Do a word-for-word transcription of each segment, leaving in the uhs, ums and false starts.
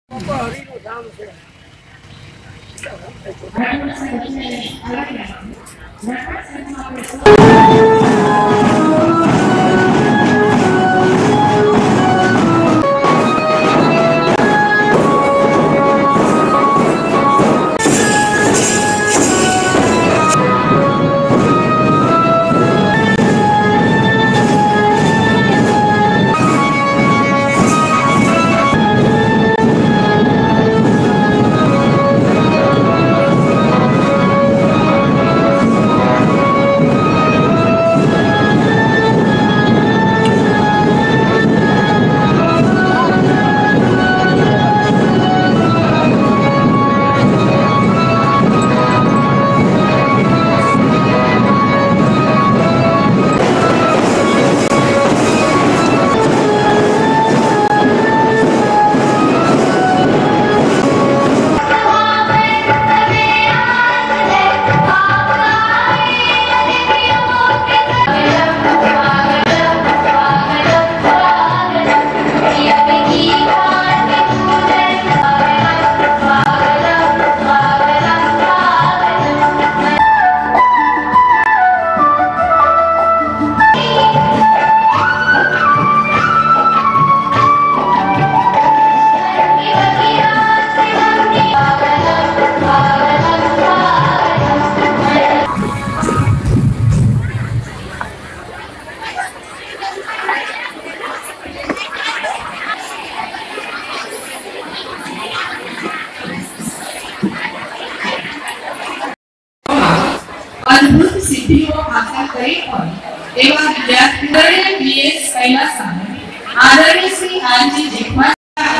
अद्भुत सिद्धियों हासिल करी હોય એવા વિદ્યાર્થીઓને બીએસ કૈલાસા આદરણીય શ્રી આરજી જેઠવા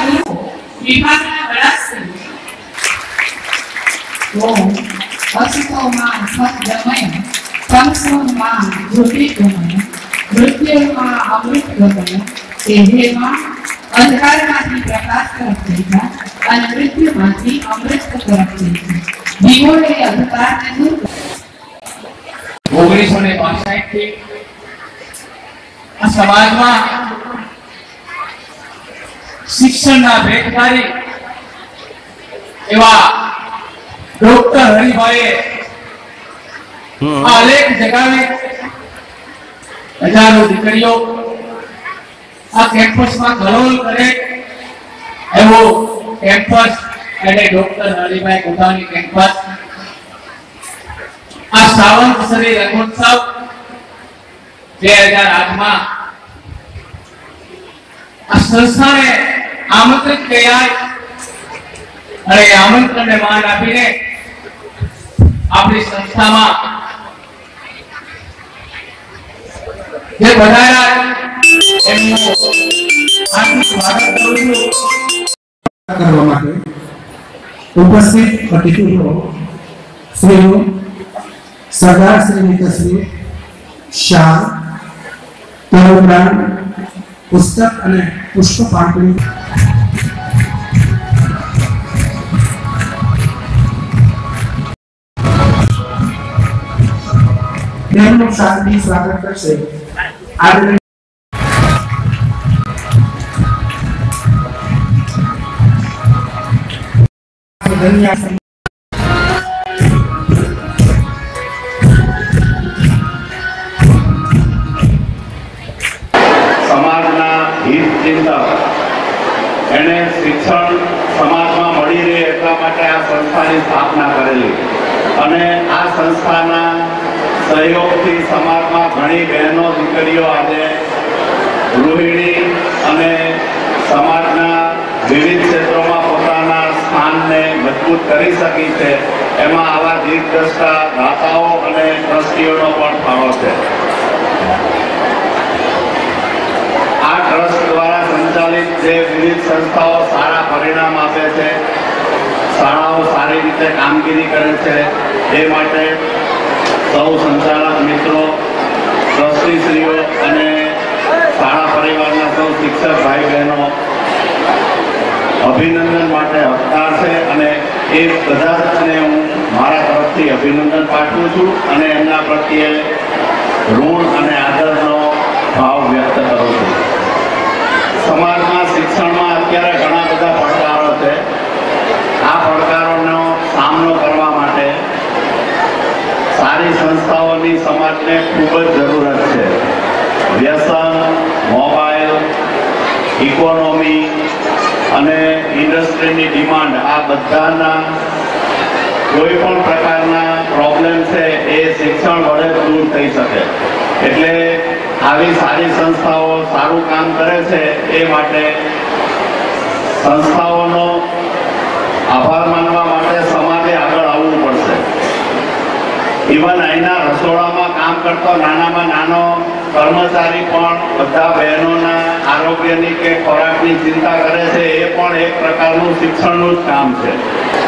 વિભાગના વડાશ્રી ઓમ અસતોમાં સદ્ગમય તમસોમાં જ્યોતિર્ગમય મૃત્યુમાં અમૃતગમય તેજેમાં અંધકારમાંથી પ્રકાશ તરફ લઈ જાય અને મૃત્યુમાંથી અમૃત તરફ લઈ જાય જીવોને અંધકારને દૂર ઓગણીસો ને બાસઠ થી આ સમાજમાં શિક્ષણના ભેટધારી એવા ડોક્ટર હરિભાઈએ આલેખ જગાવી હજારો દીકરીઓ આ કેમ્પસમાં કલોલ કરે એવો કેમ્પસ એટલે ડોક્ટર હરિભાઈ ગોધાણી કેમ્પસ આ સાવંત સરી રંગોત્સવ બે હજાર આઠ માં આ સંસ્થાને આમંત્રિત કર્યા અને આમંત્રણને માન આપીને આપણી સંસ્થામાં જે બધાયા એમનું હાર્દિક સ્વાગત કરું છું કરવા માટે ઉપસ્થિત અતિથિઓ શ્રીઓ સરદાર શ્રીની તસવીર શાલ તરુણાન પુસ્તક અને પુષ્પ પાટલી તેમનું શાંતિ સ્વાગત કરશે આદરણીય સમાજના હિત ચિંતક એને શિક્ષણ સમાજમાં મળી રહે એટલા માટે આ સંસ્થાની સ્થાપના કરેલી અને આ સંસ્થાના સહયોગથી સમાજમાં ઘણી બહેનો દીકરીઓ આજે ગૃહિણી અને સમાજના વિવિધ ક્ષેત્રોમાં પોતાના સ્થાનને મજબૂત કરી શકી છે એમાં આવા દીર્ઘદ્રષ્ટા દાતાઓ અને ટ્રસ્ટીઓનો પણ ફાળો છે આ ટ્રસ્ટ દ્વારા સંચાલિત જે વિવિધ સંસ્થાઓ સારા પરિણામ આપે છે શાળાઓ સારી રીતે કામગીરી કરે છે એ માટે સૌ સંચાલક મિત્રો ટ્રસ્ટીશ્રીઓ અને શાળા પરિવારના સૌ શિક્ષક ભાઈ બહેનો અભિનંદન માટે હકદાર છે અને એ બધાને હું મારા તરફથી અભિનંદન પાઠવું છું અને એમના પ્રત્યે ઋણ અને આદરનો ભાવ વ્યક્ત કરું છું. સમાજમાં શિક્ષણમાં અત્યારે ઘણા બધા પડકારો છે બાબતને ખૂબ જ જરૂરત છે. વ્યસન, મોબાઈલ, ઇકોનોમી અને ઇન્ડસ્ટ્રીની ડિમાન્ડ, આ બધાના કોઈ પણ પ્રકારના પ્રોબ્લેમ છે એ શિક્ષણ વડે દૂર થઈ શકે. એટલે આવી સારી સંસ્થાઓ સારું કામ કરે છે એ માટે સંસ્થાઓનો આભાર માનવા માટે સમાજે આગળ આવવું પડશે. ઇવન અહીંના રસોડામાં કામ કરતો નાનામાં નાનો કર્મચારી પણ બધા બહેનોના આરોગ્યની કે ખોરાકની ચિંતા કરે છે. એ પણ એક પ્રકારનું શિક્ષણનું જ કામ છે.